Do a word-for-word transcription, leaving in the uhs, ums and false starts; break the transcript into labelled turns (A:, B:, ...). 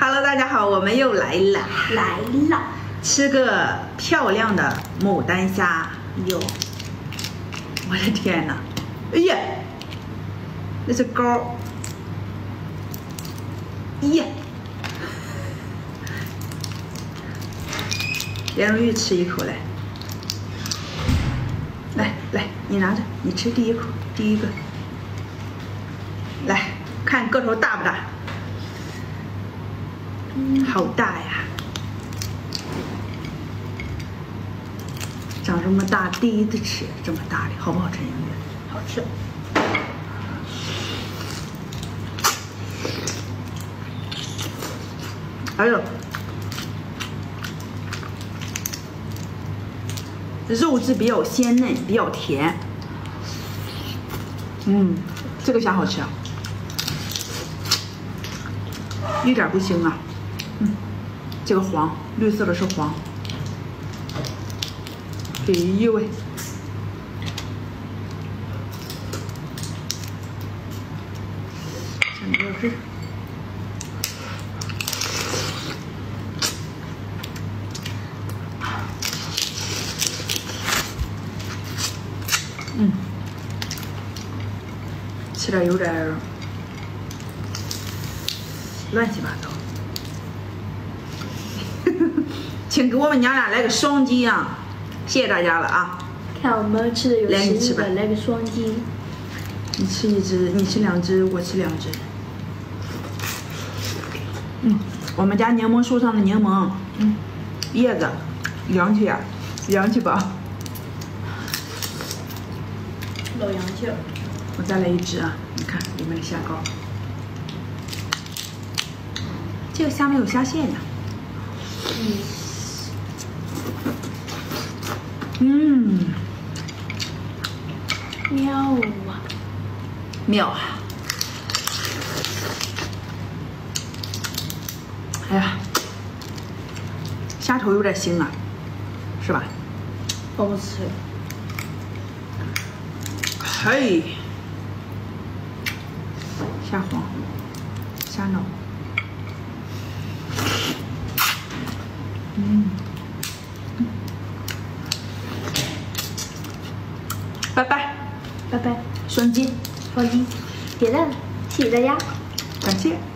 A: Hello， 大家好，我们又来了，
B: 来了，
A: 吃个漂亮的牡丹虾哟！我的天哪，哎呀，那是膏，哎呀，连如玉吃一口来，来来，你拿着，你吃第一口，第一个，来看个头大不大？ 嗯，好大呀！长这么大，第一次吃这么大的，好不好吃？杨月，
B: 好吃。
A: 还有肉质比较鲜嫩，比较甜。嗯，这个虾好吃啊，一点不腥啊。 嗯，这个黄，绿色的是黄。哎呦喂！想要是，嗯，吃点有点乱七八糟。 请给我们娘俩来个双击啊！谢谢大家了啊！
B: 看我们吃的有食欲的，来个双击。
A: 你吃一只，你吃两只，我吃两只。嗯，我们家柠檬树上的柠檬，嗯，叶子洋气啊，洋气吧？
B: 老洋气儿。
A: 我再来一只啊！你看里面的虾膏，这个虾没有虾线呢。嗯。 嗯，
B: 妙啊，
A: 妙啊！哎呀，虾头有点腥啊，是吧？
B: 不好吃。
A: 嘿，虾黄，虾脑，嗯。 拜拜，
B: 拜拜，
A: 双击，
B: 双击，点赞，谢谢大家，
A: 感谢。